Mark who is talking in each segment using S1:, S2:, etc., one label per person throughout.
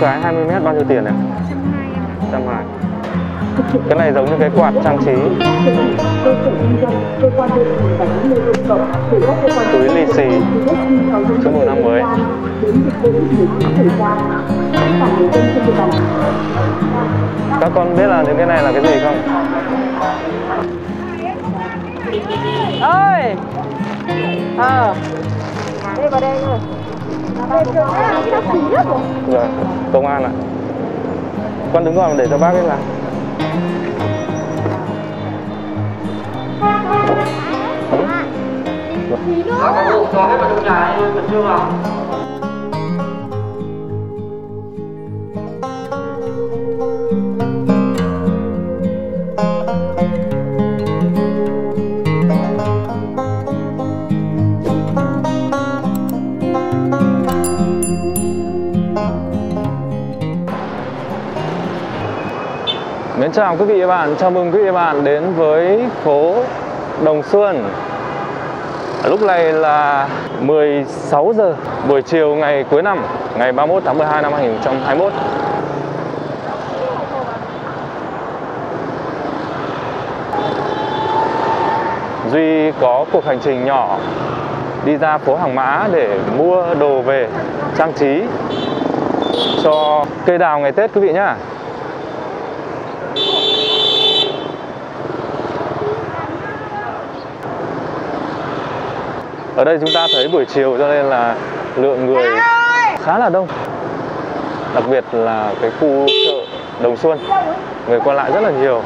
S1: cái 20m bao nhiêu tiền này? 120. Cái này giống như cái quạt trang trí. Túi lì xì chúc mừng năm mới. Các con biết là những cái này là cái gì không?
S2: Ơi. Đây vào đây rồi.
S1: Rồi, công an ạ. Con đứng ngoài để cho bác ấy làm.
S3: Cho hết vào trong nhà em, chưa vào.
S1: Mến chào quý vị và bạn, chào mừng quý vị và bạn đến với phố Đồng Xuân. Lúc này là 16 giờ buổi chiều ngày cuối năm, ngày 31 tháng 12 năm 2021. Duy có cuộc hành trình nhỏ đi ra phố Hàng Mã để mua đồ về trang trí cho cây đào ngày Tết quý vị nhá. Ở đây chúng ta thấy buổi chiều cho nên là lượng người khá là đông. Đặc biệt là cái khu chợ Đồng Xuân, người qua lại rất là nhiều.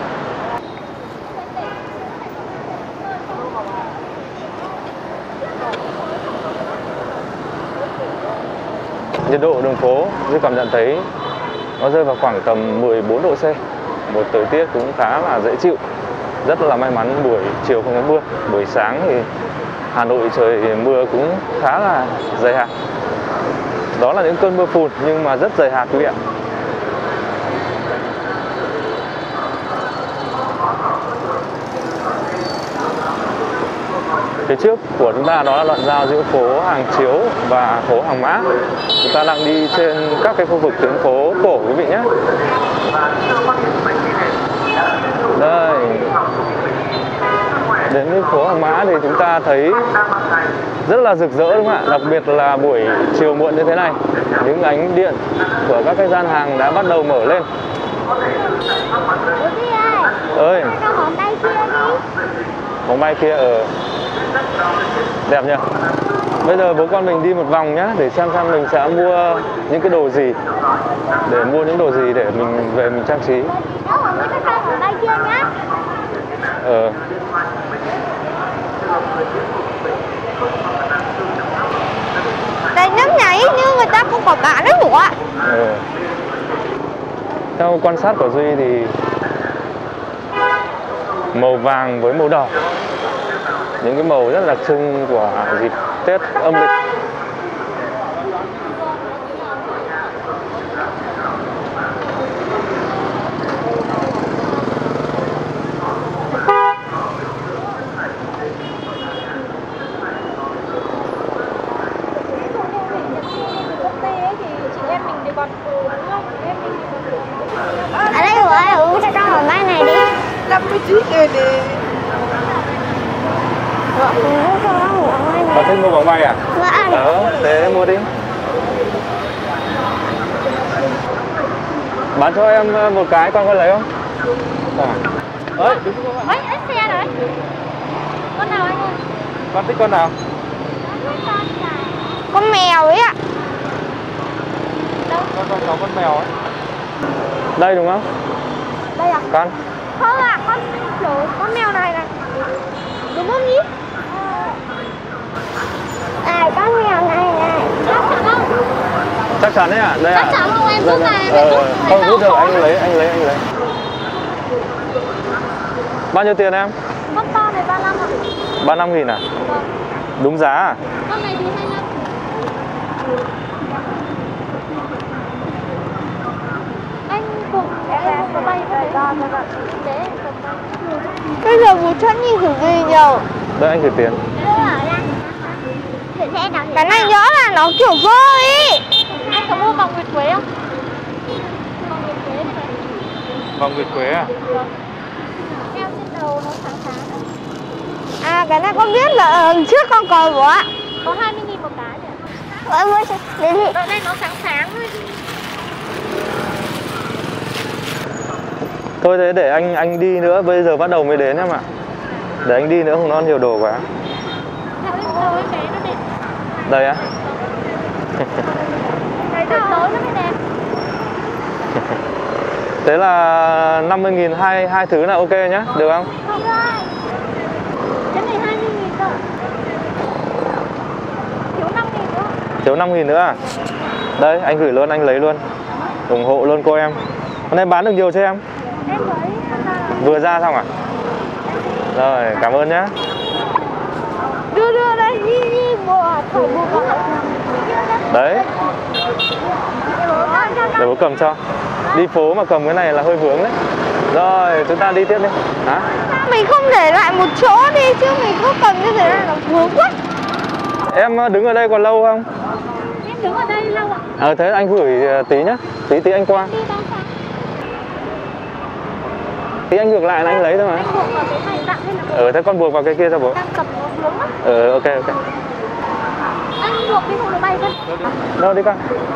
S1: Nhiệt độ đường phố Duy cảm nhận thấy nó rơi vào khoảng tầm 14 độ C. Một thời tiết cũng khá là dễ chịu. Rất là may mắn buổi chiều không có mưa. Buổi sáng thì Hà Nội trời mưa cũng khá là dày hạt. Đó là những cơn mưa phùn nhưng mà rất dày hạt quý vị ạ. Phía trước của chúng ta đó là đoạn giao giữa phố Hàng Chiếu và phố Hàng Mã. Chúng ta đang đi trên các cái khu vực tuyến phố cổ quý vị nhé. Đây. Đến với phố Hàng Mã thì chúng ta thấy rất là rực rỡ đúng không ạ? Đặc biệt là buổi chiều muộn như thế này, những ánh điện của các cái gian hàng đã bắt đầu mở lên. Ơi, bóng bay kia ở đẹp nhỉ. Bây giờ bố con mình đi một vòng nhá, để xem mình sẽ mua những cái đồ gì, để mua những đồ gì để mình về mình trang trí.
S2: Đây nước nhảy như người ta không có bán đấy hủ ạ.
S1: Theo quan sát của Duy thì màu vàng với màu đỏ, những cái màu rất đặc trưng của dịp Tết âm lịch.
S2: Ở đây của uống cho con một bát này đi.
S3: 59 nghìn đi.
S1: Con thích mua bóng bay à?
S2: Vâng.
S1: Thế mua đi. Bán cho em một cái, con có lấy không? Ơi,
S2: mấy xe đấy. Con nào anh ơi?
S1: con thích con nào?
S2: Con mèo ấy ạ.
S1: Con có con mèo ấy. Đây đúng không?
S2: Đây à?
S1: Con.
S2: Không ạ, con mèo này này. Đúng không nhỉ? Con mèo này này. Chắc chắn không?
S1: Chắc chắn đấy à? Đây
S2: chắc chắn không em rút này.
S1: Không rút được, anh lấy. Bao nhiêu tiền em?
S2: Con to này 35 ạ.
S1: 35.000 à?
S2: Vâng.
S1: Đúng giá à?
S2: Con này thì 25. Anh cùng em có bay cái đấy. Bây giờ một chân nhìn thử gì nhờ?
S1: Đây anh gửi tiền.
S2: Cái này nhớ là nó kiểu vơi ý. Anh có mua vòng nguyệt quế không?
S1: Vòng nguyệt quế à?
S2: Treo trên đầu nó sáng sáng. À cái này con biết là trước con có bố ạ. Có 20.000 một cái nhỉ? Em ơi, đến đi. Đoạn này nó sáng sáng thôi.
S1: Thôi thế để anh đi nữa, bây giờ bắt đầu mới đến em ạ. Để anh đi nữa không nó nhiều đồ quá.
S2: Đâu ấy bé nó đẹp.
S1: Đây á?
S2: Đấy tối nó mới đẹp.
S1: Thế là 50.000 hai thứ là ok nhá, được không?
S2: Không rồi. Cái này 20.000 thôi. Thiếu 5.000 nữa.
S1: Thiếu 5.000 nữa à? Đây, anh gửi luôn, anh lấy luôn. ủng hộ luôn cô em. Hôm nay bán được nhiều cho em?
S2: Em mới
S1: Vừa ra xong à? Rồi, cảm ơn nhé.
S2: đưa đây đi bộ thổi bộ vào.
S1: Đấy, để bố cầm cho. Đi phố mà cầm cái này là hơi vướng đấy. Rồi, chúng ta đi tiếp đi. Hả?
S2: Mình không để lại một chỗ đi chứ mình cứ cầm như thế này là vướng quá.
S1: Em đứng ở đây còn lâu không?
S2: Em đứng ở đây lâu ạ.
S1: Thế anh gửi tí nhá. Tí anh qua. Tí anh ngược lại là anh lấy thôi mà.
S2: Anh buộc vào cái này tặng hay là
S1: Thế con buộc vào cái kia cho bố.
S2: đang cầm nó vướng á.
S1: Ok.
S2: Anh buộc cái không nó bay con.
S1: Đâu đi con.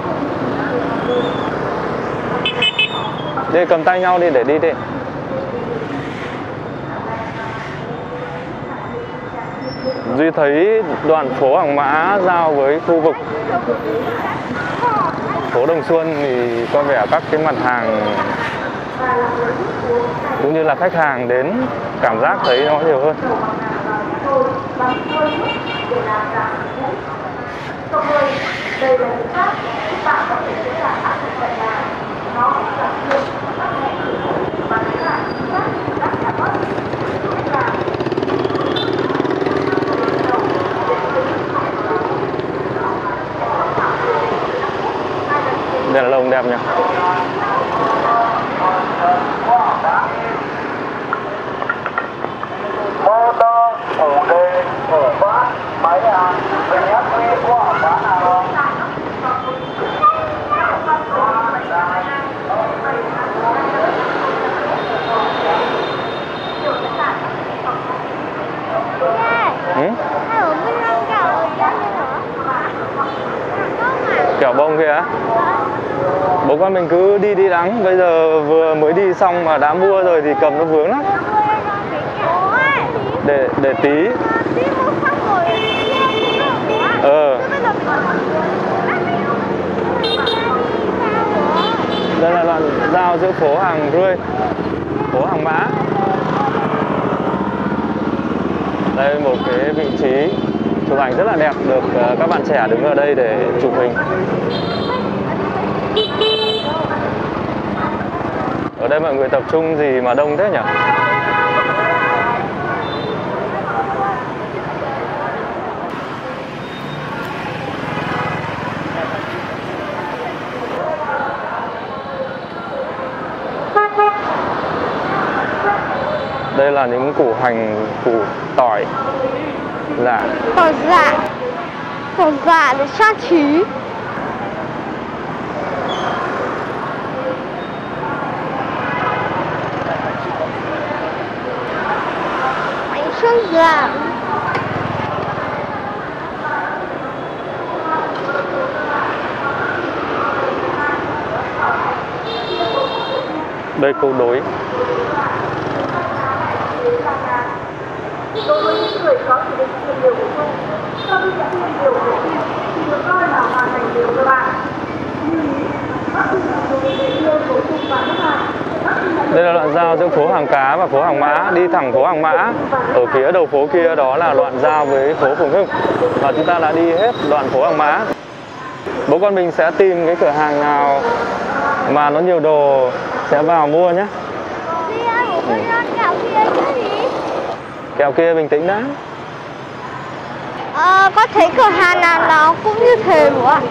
S1: Đi cầm tay nhau đi để đi đi. Duy thấy đoạn phố Hàng Mã giao với khu vực phố Đồng Xuân thì có vẻ các cái mặt hàng cũng như là khách hàng đến cảm giác thấy nó nhiều hơn. Đèn lồng đẹp nhỉ.
S4: Mô tô, phủ đề, phủ bát, máy hàng, bình ác quy của Hàng Mã nào không?
S2: Ở bên trong kẹo ở đây hả?
S1: Kẹo bông kia á? Bố con mình cứ đi đắng. Bây giờ vừa mới đi xong mà đã mua rồi thì cầm nó vướng lắm. Để tí. Đây là đoạn giao giữa phố Hàng Rươi, phố Hàng Mã. Đây một cái vị trí chụp ảnh rất là đẹp, được các bạn trẻ đứng ở đây để chụp hình. Ở đây mọi người tập trung gì mà đông thế nhỉ? Đây là những củ hành, củ tỏi giả.
S2: Tỏi giả để trang trí. Bánh xương giả.
S1: Đây câu đối.
S4: Đối với những người có chỉ định tiêm liều bổ sung, sau khi đã tiêm liều bổ sung thì được coi là hoàn thành liều cơ bản. Vaccine đối với tiêm bổ sung và nước ngoài.
S1: Đây là đoạn giao giữa phố Hàng Cá và phố Hàng Mã, đi thẳng phố Hàng Mã. Ở phía đầu phố kia đó là đoạn giao với phố Phùng Hưng. Và chúng ta đã đi hết đoạn phố Hàng Mã. Bố con mình sẽ tìm cái cửa hàng nào mà nó nhiều đồ sẽ vào mua nhé.
S2: Kẹo kia chứ gì?
S1: Kẹo kia bình tĩnh đã.
S2: Có thấy cửa hàng nào nó cũng như thế bố ạ?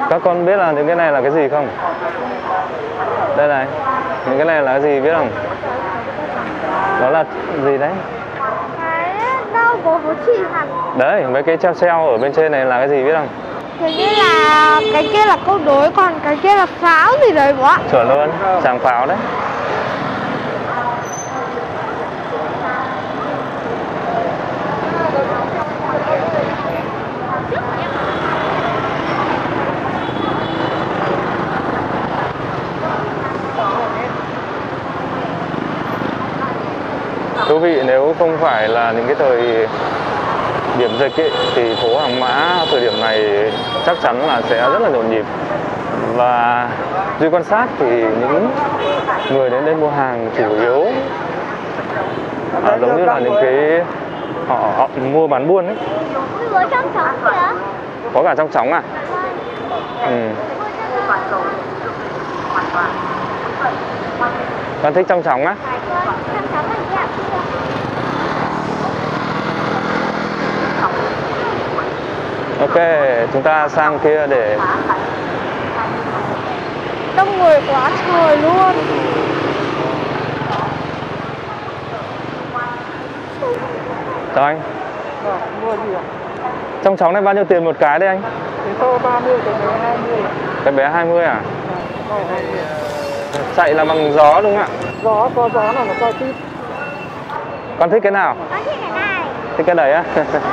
S1: Các con biết là những cái này là cái gì không? Đây này, những cái này là cái gì biết không? Đó là gì đấy?
S2: Cái đâu có chị hẳn.
S1: Đấy, mấy cái treo treo ở bên trên này là cái gì biết không?
S2: Hình như là cái kia là câu đối, còn cái kia là pháo gì đấy bố ạ.
S1: Chuẩn luôn, tràng pháo đấy. Thú vị, nếu không phải là những cái thời điểm dịch ấy, thì phố Hàng Mã thời điểm này chắc chắn là sẽ rất là nhộn nhịp. Và Duy quan sát thì những người đến đây mua hàng chủ yếu giống như là những cái họ mua bán buôn ấy.
S2: Có trong chóng kìa.
S1: Có cả trong chóng à? Ừ. Con thích trong chóng á?
S2: Trong chóng là gì ạ?
S1: Ok, chúng ta sang kia để...
S2: Đông người quá trời luôn.
S1: Chào anh.
S3: Mua gì ạ?
S1: Trong chóng này bao nhiêu tiền một cái đấy anh?
S3: Cái to 30, cái bé 20.
S1: Cái bé 20 à?
S3: Cái này
S1: Chạy là bằng gió đúng không ạ?
S3: gió, có gió là nó quay tít.
S1: Con thích cái nào?
S2: Con thích cái này.
S1: Thích cái đấy á?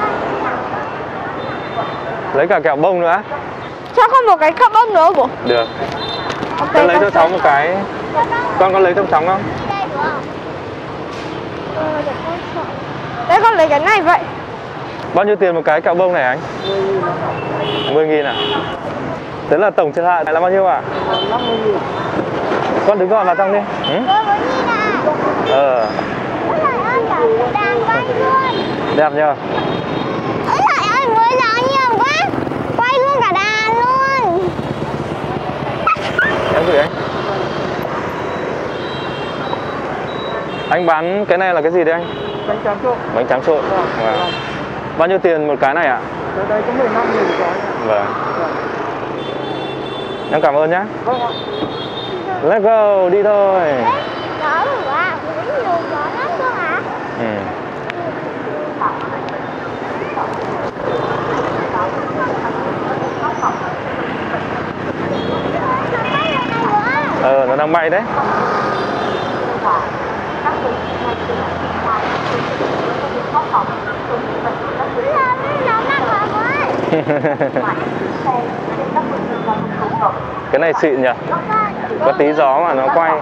S1: Lấy cả kẹo bông nữa.
S2: Cho con một cái cup bông nữa bố.
S1: Được.
S2: Ok.
S1: Con lấy cho cháu một cái. Con có lấy trong chóng không?
S2: Đây đúng không? Đấy con lấy cái này vậy.
S1: Bao nhiêu tiền một cái kẹo bông này anh? 10.000 à? Thế là tổng thiệt hại là bao nhiêu à?
S3: 50.000.
S1: Con đứng gọn vào trong đi. Ừ?
S2: Bố nhìn này. Ôi trời ơi, cả đàn quay luôn.
S1: Đẹp nhờ.
S2: Ôi trời ơi, muối gió nhiều quá. Quay luôn cả đàn luôn.
S1: Em gửi anh. Anh bán cái này là cái gì đấy anh?
S3: Bánh tráng trộn.
S1: Bánh tráng trộn. Vâng. Bao nhiêu tiền một cái này ạ?
S3: Ở đây có 15.000 cái.
S1: Vâng. Em cảm ơn nhé.
S3: Vâng ạ.
S1: Let's go, đi thôi.
S2: Gió rồi ạ, muối nhiều gió lắm cơ hả?
S1: Ừ. Nó đang bay đấy. Cái này xịn nhỉ? Có tí gió mà nó quay.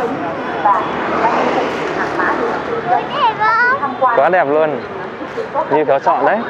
S1: Quá đẹp luôn. Như cháu chọn đấy.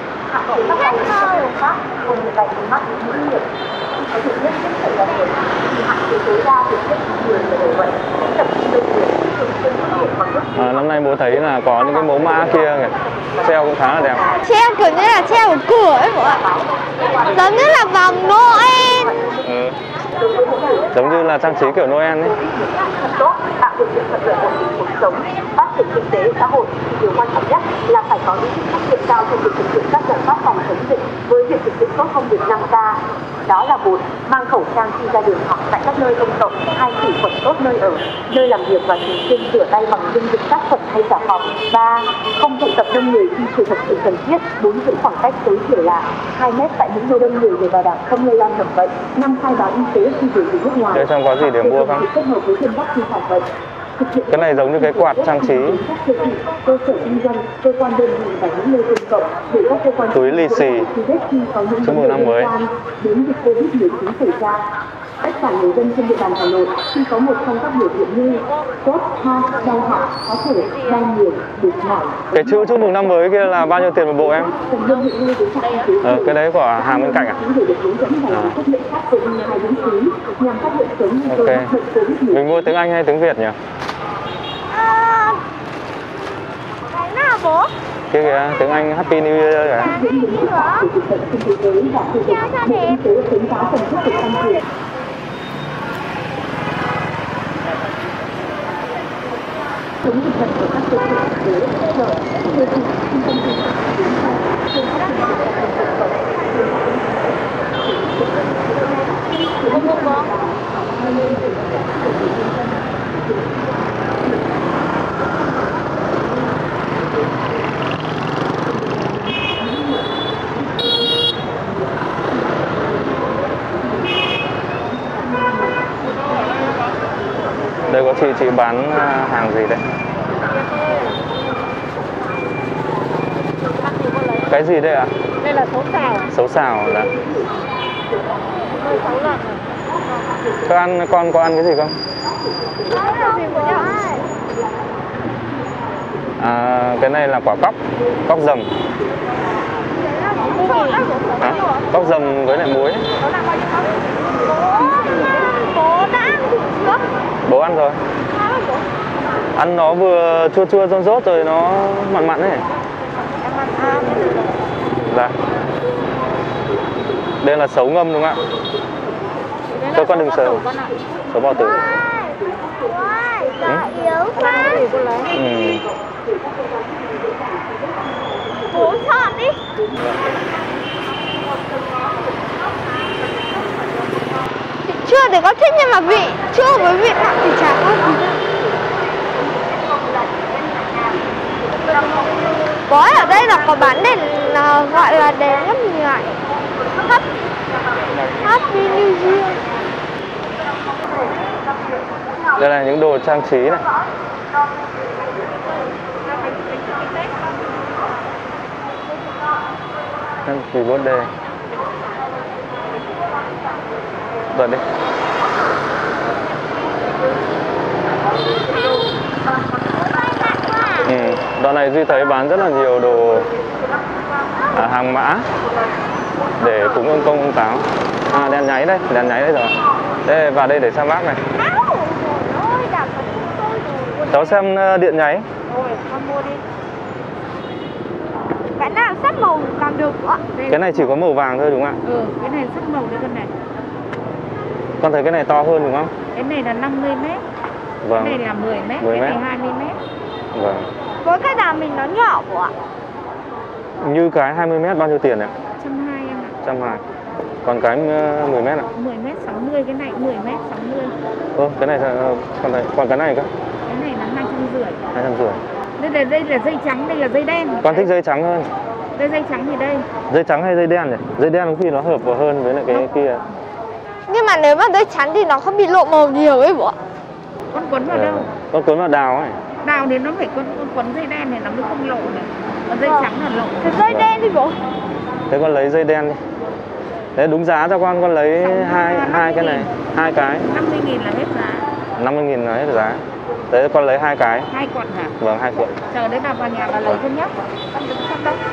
S1: Năm nay bố thấy là có những cái mẫu mã kia kìa. Treo cũng khá là đẹp.
S2: Treo kiểu như là treo ở cửa ấy bố ạ. Giống như là vòng Noel.
S1: Giống như là trang trí kiểu Noel ấy.
S4: Tốt, tạo điều kiện thuận lợi ổn định cuộc sống, phát triển kinh tế xã hội. Điều quan trọng nhất là phải có ý thức trách nhiệm cao trong việc thực hiện các giải pháp phòng chống dịch với việc thực hiện tốt công việc 5K. Đó là 1. Mang khẩu trang khi ra đường hoặc tại các nơi công cộng. 2. Khử khuẩn tốt nơi ở, nơi làm việc và thường xuyên rửa tay bằng dung dịch sát khuẩn hay xà phòng. 3. Không tụ tập đông người khi chưa thật sự cần thiết. 4. Giữ khoảng cách tối thiểu là 2 mét tại những nơi đông người để bảo đảm không lây lan mầm bệnh. 5. Khai báo y tế khi về từ nước ngoài.
S1: Đây trong có gì để mua không?
S4: Kết hợp với tiêm vaccine phòng bệnh.
S1: Cái này giống như cái quạt trang trí.
S4: Cơ sở kinh doanh, cơ quan đơn vị và những nơi công cộng để các cơ quan
S1: túi lì xì. Chúc mừng năm mới.
S4: Đến dịch Covid-19 xảy ra. Tất cả người dân trên địa bàn Hà Nội khi có một trong các biểu hiện như sốt, ho, đau họng, khó thở, đau nhiều, mệt mỏi.
S1: Cái chữ chúc mừng năm mới kia là bao nhiêu tiền một bộ em? Cái đấy của hàng bên cạnh à? Ok. Mình mua tiếng Anh hay tiếng Việt nhỉ?
S2: Cái nào bố?
S1: Kia kìa, tiếng Anh Happy New Year kìa.
S2: Treo cho đẹp.
S4: Chống dịch bệnh của các cơ sở y tế, chợ, siêu thị, trung tâm thương mại, trên các phương tiện công cộng,
S1: chị bán hàng gì đây? Cái gì đây ạ?
S2: Đây là sấu xào.
S1: Sấu xào là. Các ăn, con có ăn cái gì không? À, cái này là quả cóc, cóc dầm. À, cóc dầm với lại muối. Bố ăn rồi. Ăn nó vừa chua chua rôn rốt rồi nó mặn mặn ấy. Dạ. Đây là sấu ngâm đúng không ạ? Cho con đừng sợ. Sấu bò tử.
S2: Yếu quá. Bố chọn đi. Chua thì có thích nhưng mà vị chua với vị mặn thì chả có gì. Gói ở đây là có bán đèn gọi là đèn nhấp nhảy. Happy New Year.
S1: Đây là những đồ trang trí này. Happy birthday. Rồi đi. Đoạn này Duy thấy bán rất là nhiều đồ hàng mã để cúng ông công ông táo. À, đèn nháy đây rồi. Đây, vào đây để xem bác này. Cháu xem điện nháy.
S2: Cái nào sắc màu làm được ạ?
S1: Cái này chỉ có màu vàng thôi đúng không ạ?
S5: Cái này sắc màu đây con này.
S1: Con thấy cái này to hơn đúng không?
S5: Cái này là 50m.
S1: Vâng.
S5: Cái này là 10m, cái này 20m.
S1: Vâng.
S2: Với cái nào mình nó nhỏ của ạ?
S1: Như cái 20m bao nhiêu tiền ạ?
S5: 120 em ạ.
S1: 120. Còn cái 10m ạ?
S5: 10m 60, cái này 10m 60.
S1: Cái này còn cái này cơ?
S5: Cái này là 250.
S1: 250.
S5: Đây là dây trắng, đây là dây đen.
S1: Con thích dây trắng hơn.
S5: Đây dây trắng thì đây.
S1: Dây trắng hay dây đen nhỉ? Dây đen có khi nó hợp vào hơn với lại cái kia.
S2: Nhưng mà nếu mà dây trắng thì nó không bị lộ màu nhiều ấy bố.
S5: Con quấn vào đâu?
S1: Con quấn vào đào ấy.
S5: Đào thì nó phải quấn dây đen này nó mới không lộ này. Còn dây trắng là lộ.
S2: Cái dây đen đi bố.
S1: Thế con lấy dây đen đi. Đấy đúng giá cho con lấy hai cái này, 2 cái.
S5: 50.000 là hết giá.
S1: 50.000 là hết giá. Đấy con lấy 2 cái.
S5: 2 cuộn hả?
S1: Vâng, 2 cuộn.
S5: Chờ đấy bà vào nhà bà lấy thôi nhé. Con đừng sắp đâu.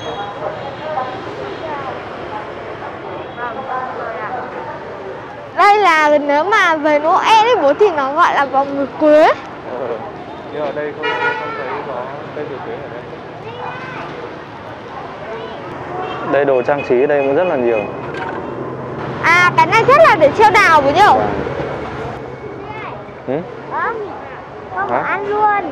S2: Đây là nếu mà về Noel ấy bố thì nó gọi là vòng nguyệt quế.
S1: Nhưng ở đây không thấy có cây nguyệt quế ở đây. Đây đồ trang trí ở đây cũng rất là nhiều.
S2: À cái này rất là để treo đào bố nhỉ? Không ăn luôn.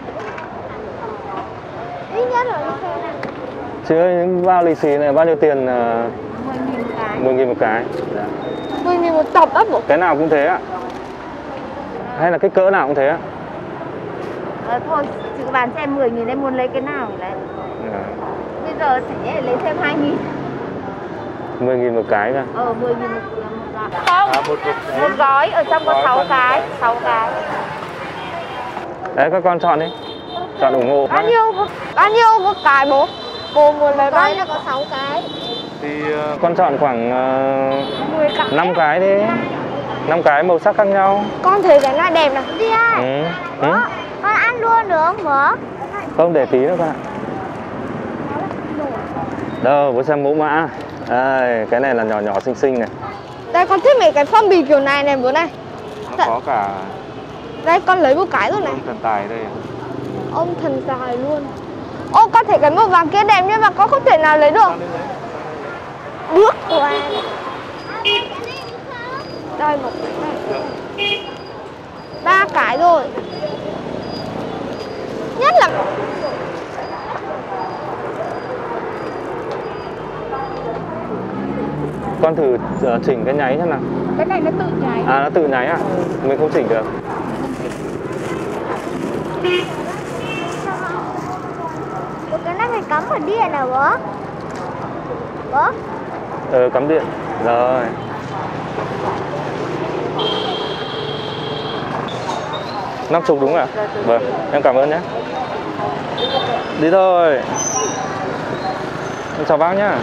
S2: Ít nhất là
S1: Chị ơi, những bao lì xì này bao nhiêu tiền?
S5: 10.000 một cái.
S1: 10.000 một cái. Dạ.
S2: 10.000 một tập á bố.
S1: Cái nào cũng thế ạ? Hay là cái cỡ nào cũng thế ạ?
S5: Thôi, chị bán cho em 10.000 em muốn lấy cái nào thì lấy.
S1: Dạ.
S5: Bây giờ sẽ lấy thêm 2.000.
S1: 10.000 một cái cơ.
S5: 10.000 một gói. Không, một gói ở trong có 6 cái. 6 cái.
S1: Đấy các con chọn đi. Chọn ủng hộ.
S2: Bao nhiêu một cái bố? Bố muốn lấy bao nhiêu? Có 6 cái.
S1: Thì con chọn khoảng
S2: 10 cái.
S1: 5 cái đi. 5 cái màu sắc khác nhau.
S2: Con thấy cái này đẹp này. Đi ơi. Con ăn luôn được không bố?
S1: Không, để tí nữa con ạ. Đâu, bố xem mẫu mã. Đây, cái này là nhỏ nhỏ xinh xinh này.
S2: Đây con thích mấy cái phong bì kiểu này này bố này.
S1: Nó có cả
S2: Đây con lấy một cái rồi này.
S1: ông thần tài đây.
S2: Ông thần tài luôn. Ô con thấy cái màu vàng kia đẹp nhưng mà con không thể nào lấy được. Bước qua. Đây một cái này. 3 cái rồi. Nhất là
S1: Con thử chỉnh cái nháy xem nào.
S5: Cái này nó tự nháy.
S1: À nó tự nháy à? Mình không chỉnh được.
S2: cái này phải cắm ở điện à bố? Bố?
S1: Cắm điện. Rồi. 50 đúng ạ? Vâng, em cảm ơn nhé. Đi thôi. Em chào bác nhá.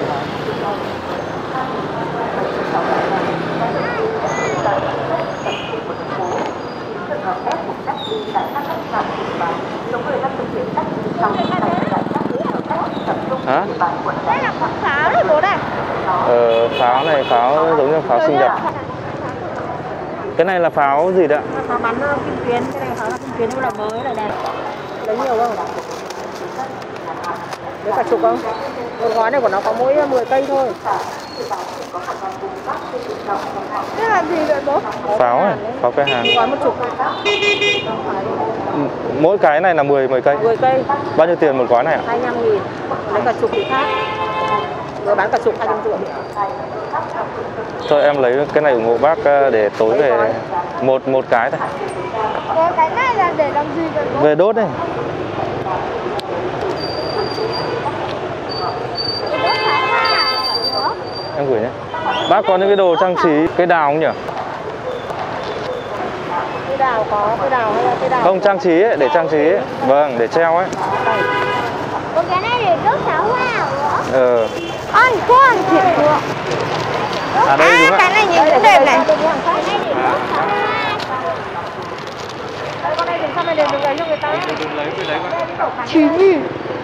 S1: Hả?
S2: Đây là pháo đấy bố này.
S1: Pháo này, pháo giống như pháo sinh nhật. Cái này là pháo gì đấy ạ?
S5: Pháo bắn kim tuyến, cái này pháo là kim tuyến nhưng là mới là đẹp. Lấy nhiều không? Lấy cả chục không? Một gói này của nó có mỗi 10 cây thôi.
S2: Đây là gì vậy bố?
S1: Pháo này, pháo cây hàn.
S5: Gói 10.
S1: Mỗi cái này là 10 cây.
S5: 10 cây.
S1: Bao nhiêu tiền một gói này ạ?
S5: 25.000. Lấy cả chục thì khác. Vừa bán cả chục 250.
S1: Thôi em lấy cái này ủng hộ bác để tối về một cái thôi.
S2: Cái này là để làm gì vậy bố?
S1: Về đốt này.
S2: Để đốt pháo hoa. Bố.
S1: Em gửi nhé. Bác có những cái đồ trang trí cây đào không nhỉ?
S5: Cây đào có, cây đào hay là cây đào?
S1: Không, trang trí ấy, để trang trí ấy. Vâng, để treo ấy.
S2: Bố cái này để đốt pháo hoa bố. Ôi, con thiệt bố.
S1: À đây đúng ạ.
S2: Cái này nhìn cũng đẹp này. Cái này để đốt pháo hoa.
S5: Con này dùng xong rồi để dùng lấy cho người ta.
S2: Chỉ nhìn.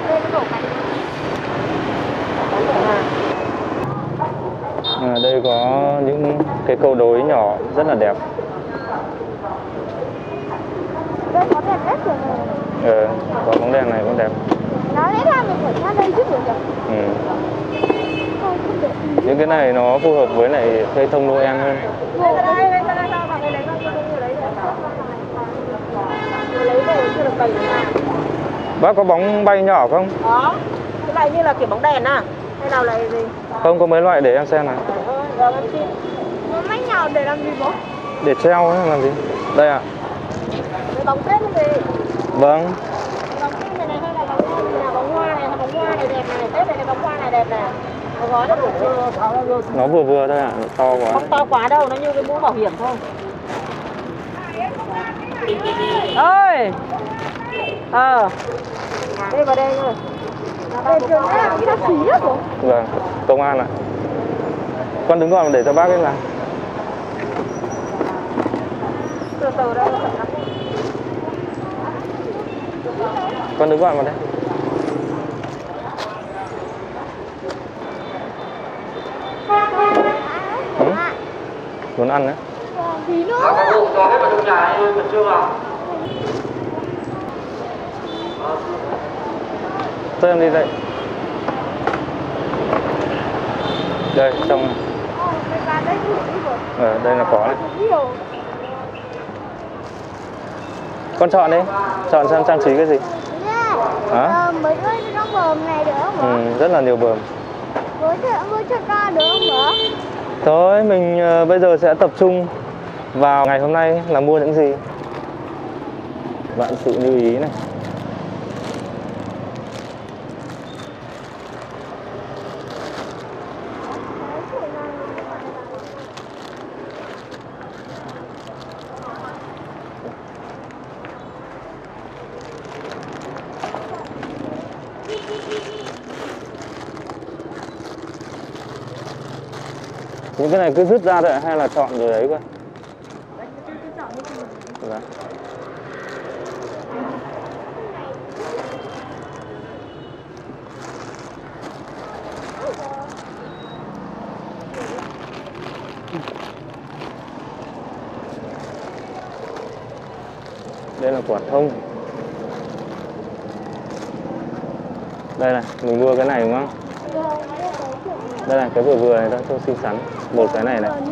S1: Đây có những cái câu đối nhỏ rất là đẹp.
S2: Đây có đèn led rồi này.
S1: Có bóng đèn này cũng đẹp.
S2: Nó lẽ ra mình phải ra đây chứ được nhỉ?
S1: Những cái này nó phù hợp với lại cây thông Noel hơn. Bác có bóng bay nhỏ không?
S5: Có. Cái này như là kiểu bóng đèn à? Hay nào là gì?
S1: Không, có mấy loại để em xem này.
S2: Nó máy nhỏ để làm gì bố?
S1: Để treo ấy, làm gì? Đây ạ.
S5: Cái bóng tết cái gì?
S1: Vâng.
S5: Bóng tết này hay là bóng hoa này, bóng hoa này đẹp này, tết này bóng hoa này đẹp này. Gói nó đủ chưa?
S1: Nó vừa vừa thôi ạ, to quá.
S5: Không to quá đâu, nó như cái mũ bảo hiểm thôi. Ơi. Đây vào đây thôi.
S2: Đây trường này là cái xí đó bố.
S1: Vâng, công an ạ. Con đứng gọi để cho bác ấy làm.
S5: Từ từ đây.
S1: Con đứng gọi vào đây. Muốn ăn đấy.
S2: Tí nữa.
S3: Có hết vào trong nhà em vẫn chưa vào.
S1: Thôi em đi dậy. Đây, trong này. Đây là có đấy. Con chọn đi. Chọn xem trang trí cái gì. Hả?
S2: Mấy cái nó bờm này được không bố?
S1: Rất là nhiều bờm.
S2: Bố cho con được không bố?
S1: Thôi mình bây giờ sẽ tập trung vào ngày hôm nay là mua những gì. Vạn sự lưu ý này. Những cái này cứ rứt ra thôi hay là chọn rồi đấy cơ? Dạ. Đây là quả thông. Đây này, mình mua cái này đúng không? Đây này, cái vừa vừa này thôi, trông xinh xắn. Một cái này này.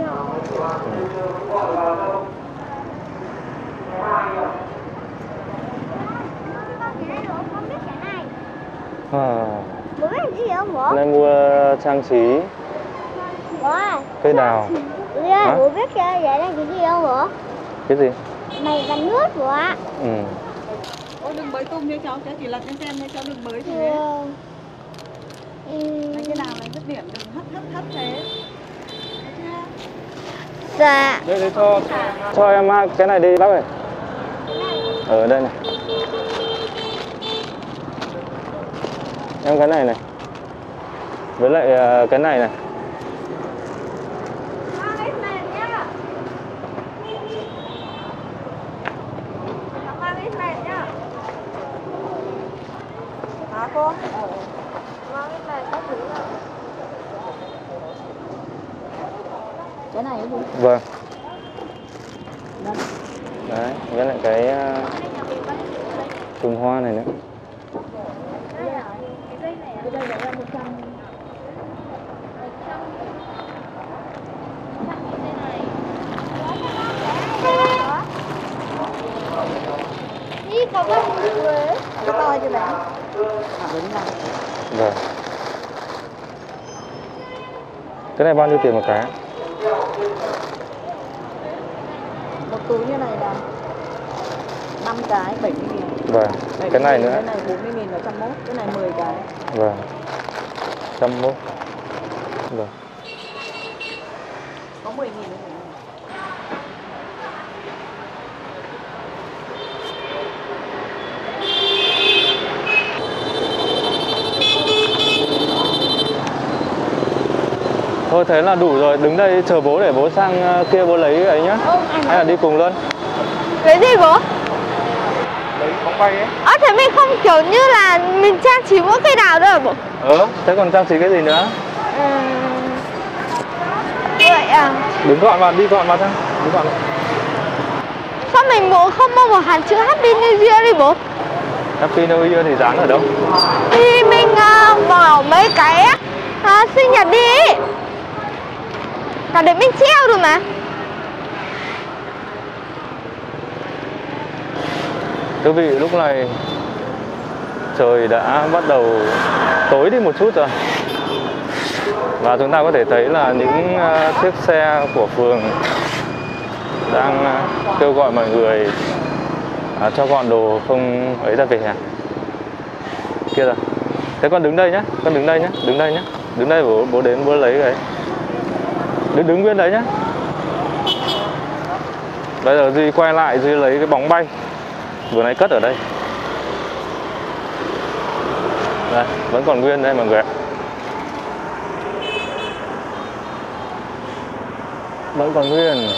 S2: Bố biết cái gì không bố?
S1: Đây mua trang trí
S2: Bố ơi.
S1: cây đào.
S2: Hả? Bố biết cái vậy là cái gì không bố?
S1: Cái gì?
S2: Mày bắn nước bố ạ.
S5: Ôi đừng bới tung đi cháu chỉ lật lên xem thôi cháu đừng bới thế. Mấy cái nào là dứt điểm đừng hất thế.
S2: Dạ.
S1: Đây cho em cái này đi bác ơi.
S2: Cái
S1: Ở đây này. Em cái này này. Với lại cái này này.
S2: Cô.
S5: Cái này cái gì?
S1: Vâng. Đấy, với lại cái chùm hoa này nữa.
S5: Cái đây là 100.
S2: Ý, có cái Quế.
S5: Cái to chưa bé? Đúng rồi.
S1: Vâng. Cái này bao nhiêu tiền một cái?
S5: Một túi như này là 5 cái 70.000.
S1: Vâng. Cái này nữa.
S5: Cái này 40.000 là 101, cái này 10 cái.
S1: Vâng. 101. Vâng.
S5: Có 10.000.
S1: Thôi thế là đủ rồi, đứng đây chờ bố để bố sang kia bố lấy ấy nhá. Hay là đi cùng luôn?
S2: Cái gì bố?
S1: Lấy bóng bay ấy.
S2: Thế mình không kiểu như là mình trang trí mỗi cây đào đâu hả bố?
S1: Thế còn trang trí cái gì nữa?
S2: Vậy à?
S1: Đứng gọn vào, đi gọn vào thôi. Đứng gọn vào.
S2: Sao mình bố không mua một hẳn chữ Happy New Year đi bố?
S1: Happy New Year thì dán ở đâu?
S2: Thì mình bỏ mấy cái sinh nhật đi. Cả để mình treo được mà.
S1: Thưa quý vị, lúc này trời đã bắt đầu tối đi một chút rồi. Và chúng ta có thể thấy là những chiếc xe của phường đang kêu gọi mọi người cho gọn đồ không ấy ra về nhà. Kia rồi. Thế con đứng đây nhá, con đứng đây nhá, đứng đây nhá. Đứng đây bố đến bố lấy cái. Đứng nguyên đấy nhá. Bây giờ Duy quay lại, Duy lấy cái bóng bay vừa nãy cất ở đây. Đây, vẫn còn nguyên đây mọi người ạ. Vẫn còn nguyên.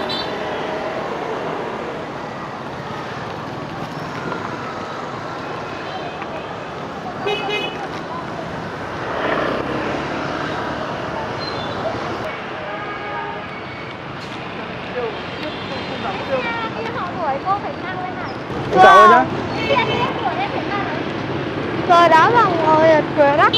S2: Cô phải mang lên này.
S1: Chào ơi nhá.
S2: Rồi đó mà ngồi cười đó.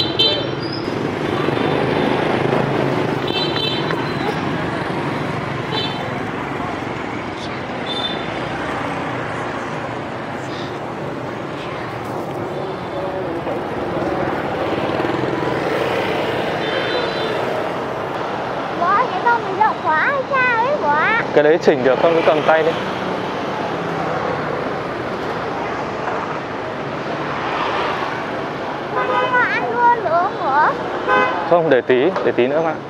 S2: Bố, cái tông mình rộng quá hay sao ấy bố ạ?
S1: Cái đấy chỉnh được, con cứ cầm tay đi.
S2: Ăn luôn nữa bố.
S1: Không, để tí nữa mà.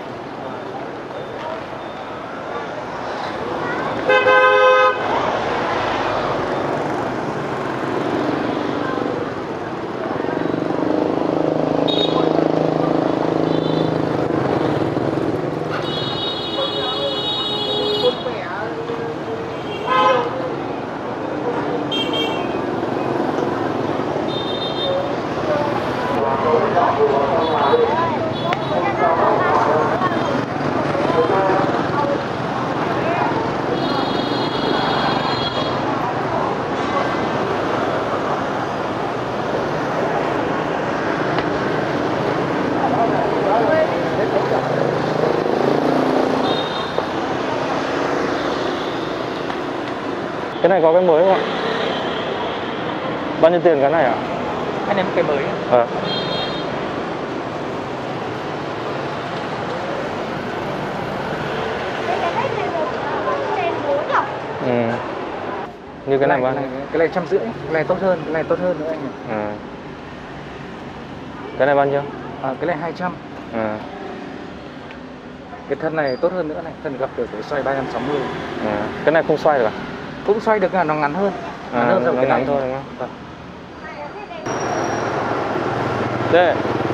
S1: Cái này có cái mới không ạ? Bao nhiêu tiền cái này ạ?
S3: Anh em cái mới.
S1: Như cái này bao nhiêu?
S3: Cái này 150, cái này tốt hơn, cái này tốt hơn nữa anh ạ.
S1: Cái này bao nhiêu?
S3: Cái này 200. Cái thân này tốt hơn nữa này, thân gặp được cái xoay 360.
S1: Cái này không xoay được à?
S3: Cũng xoay được, nó ngắn hơn. Nó
S1: nó ngắn thôi đúng không? Đây.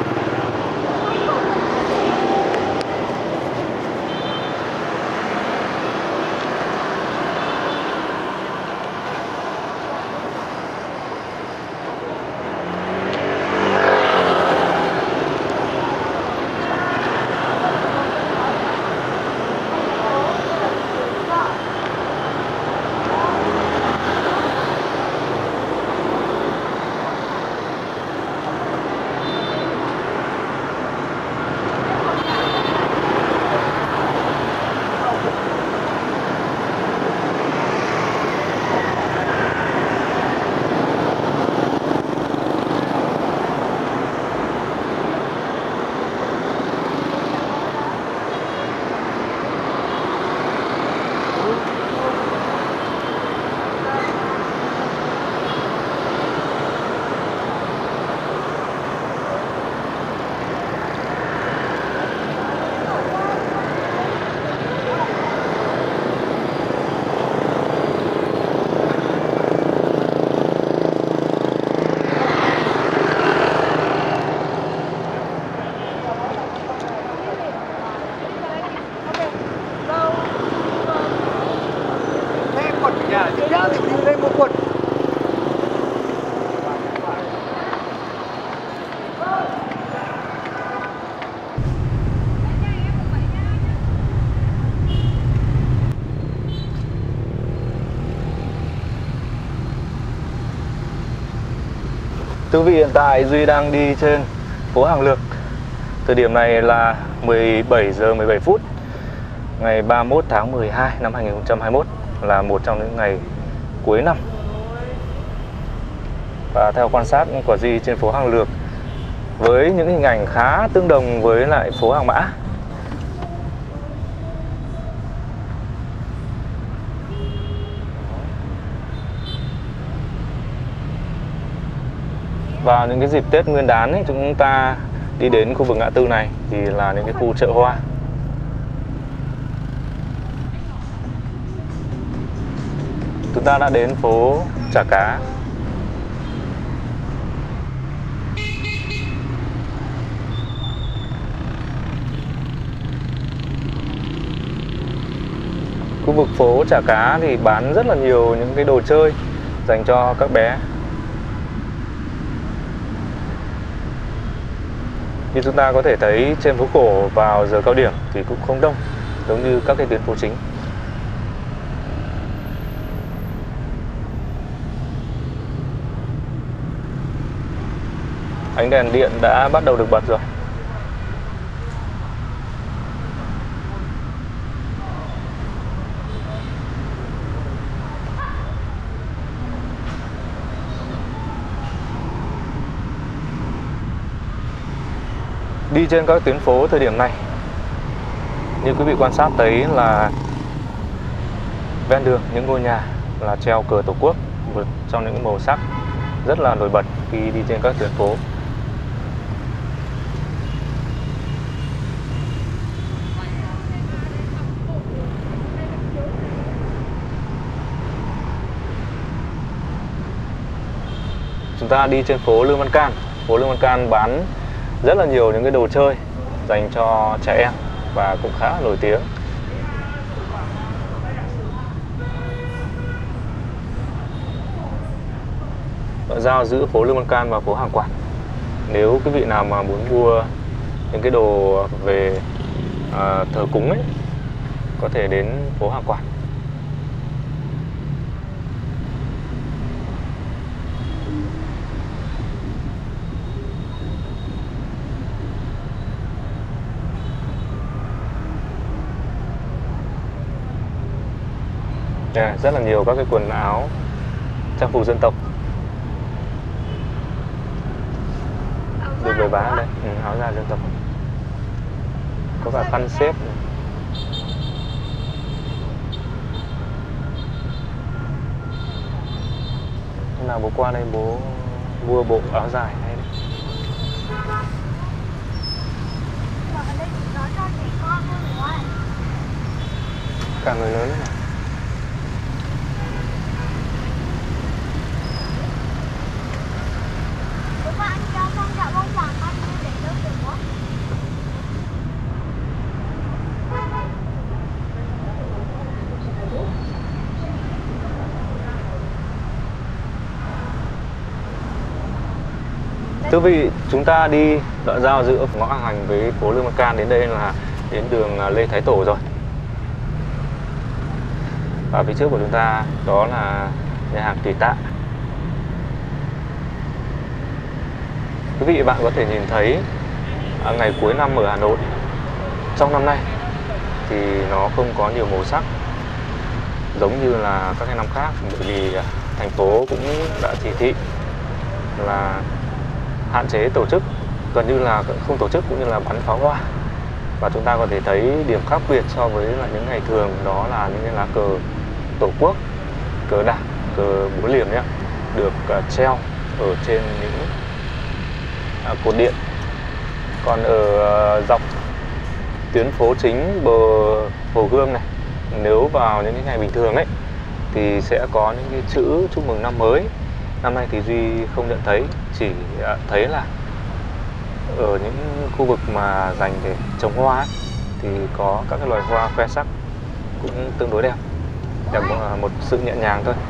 S1: Thưa quý vị, hiện tại Duy đang đi trên phố Hàng Lược. Thời điểm này là 17 giờ 17 phút ngày 31 tháng 12 năm 2021, là một trong những ngày cuối năm. Và theo quan sát của Duy trên phố Hàng Lược, với những hình ảnh khá tương đồng với lại phố Hàng Mã. Vào những cái dịp Tết Nguyên đán ấy, chúng ta đi đến khu vực ngã tư này thì là những cái khu chợ hoa. Chúng ta đã đến phố Chả Cá. Khu vực phố Chả Cá thì bán rất là nhiều những cái đồ chơi dành cho các bé. Như chúng ta có thể thấy trên phố cổ vào giờ cao điểm thì cũng không đông giống như các cái tuyến phố chính. Ánh đèn điện đã bắt đầu được bật rồi. Đi trên các tuyến phố thời điểm này, như quý vị quan sát thấy là ven đường những ngôi nhà là treo cờ Tổ quốc trong những màu sắc rất là nổi bật khi đi trên các tuyến phố. Chúng ta đi trên phố Lương Văn Can. Phố Lương Văn Can bán rất là nhiều những cái đồ chơi dành cho trẻ em và cũng khá là nổi tiếng. Giao giữa phố Lương Văn Can và phố Hàng Quạt. Nếu quý vị nào mà muốn mua những cái đồ về thờ cúng ấy, có thể đến phố Hàng Quạt. Rất là nhiều các cái quần áo trang phục dân tộc được bày bán ở đây. Áo dài dân tộc, có cả khăn xếp. Hôm nào bố qua đây bố mua bộ áo dài hay đấy. Cả người lớn mà. Thưa quý vị, chúng ta đi đoạn giao giữa ngõ Hàng Hành với phố Lương Văn Can đến đây là đến đường Lê Thái Tổ rồi. Và phía trước của chúng ta đó là nhà hàng Tùy Tạ. Quý vị và bạn có thể nhìn thấy ngày cuối năm ở Hà Nội trong năm nay thì nó không có nhiều màu sắc giống như là các cái năm khác, bởi vì thành phố cũng đã chỉ thị là hạn chế tổ chức, gần như là không tổ chức cũng như là bắn pháo hoa. Và chúng ta có thể thấy điểm khác biệt so với là những ngày thường đó là những cái lá cờ Tổ quốc, cờ Đảng, cờ búa liềm nhé, được treo ở trên những cột điện. Còn ở dọc tuyến phố chính bờ Hồ Gươm này, nếu vào những cái ngày bình thường ấy thì sẽ có những cái chữ chúc mừng năm mới. Năm nay thì Duy không nhận thấy, chỉ thấy là ở những khu vực mà dành để trồng hoa ấy, thì có các cái loài hoa khoe sắc cũng tương đối đẹp, một sự nhẹ nhàng thôi.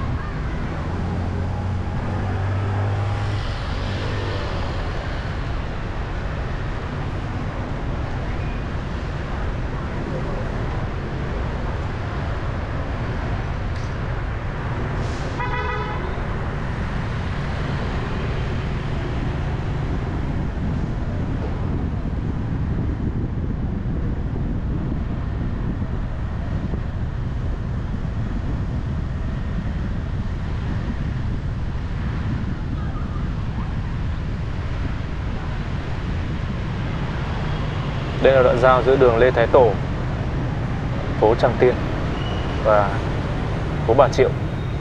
S1: Đây là đoạn giao giữa đường Lê Thái Tổ, phố Tràng Tiền và phố Bà Triệu.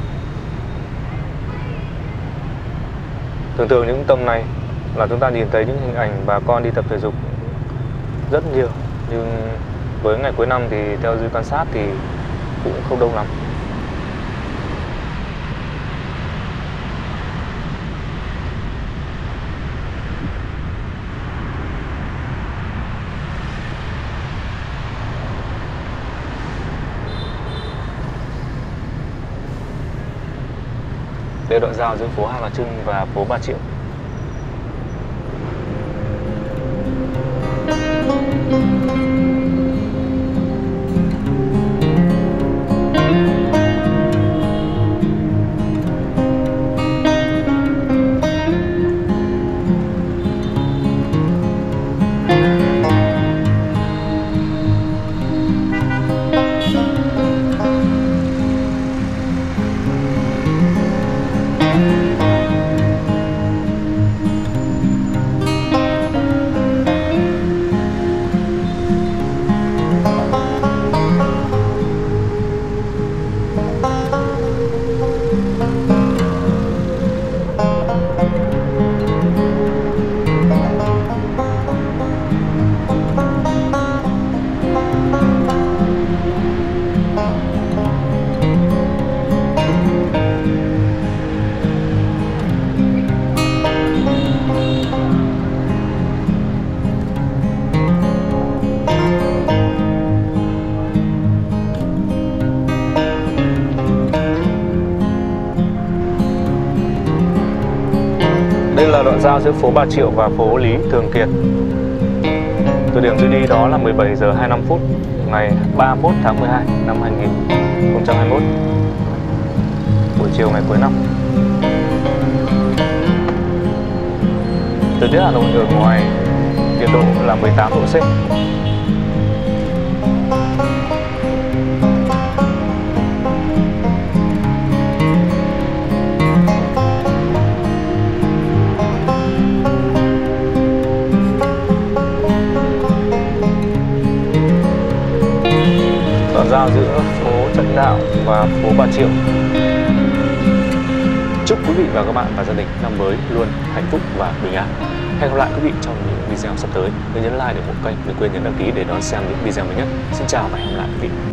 S1: Thường thường những tâm này là chúng ta nhìn thấy những hình ảnh bà con đi tập thể dục rất nhiều, nhưng với ngày cuối năm thì theo Duy quan sát thì cũng không đông lắm. Đây là đoạn giao giữa phố Hai Bà Trưng và phố Bà Triệu. Đây là đoạn giao giữa phố Bà Triệu và phố Lý Thường Kiệt. Thời điểm Duy đi đó là 17 giờ 25 phút ngày 31 tháng 12 năm 2021, buổi chiều ngày cuối năm. Thời tiết Hà Nội ở ngoài nhiệt độ là 18 độ C. Giao giữa phố Trần Đạo và phố Bà Triệu. Chúc quý vị và các bạn và gia đình năm mới luôn hạnh phúc và bình an. Hẹn gặp lại quý vị trong những video sắp tới. Nhớ nhấn like để ủng hộ kênh, đừng quên nhấn đăng ký để đón xem những video mới nhất. Xin chào và hẹn gặp lại quý vị.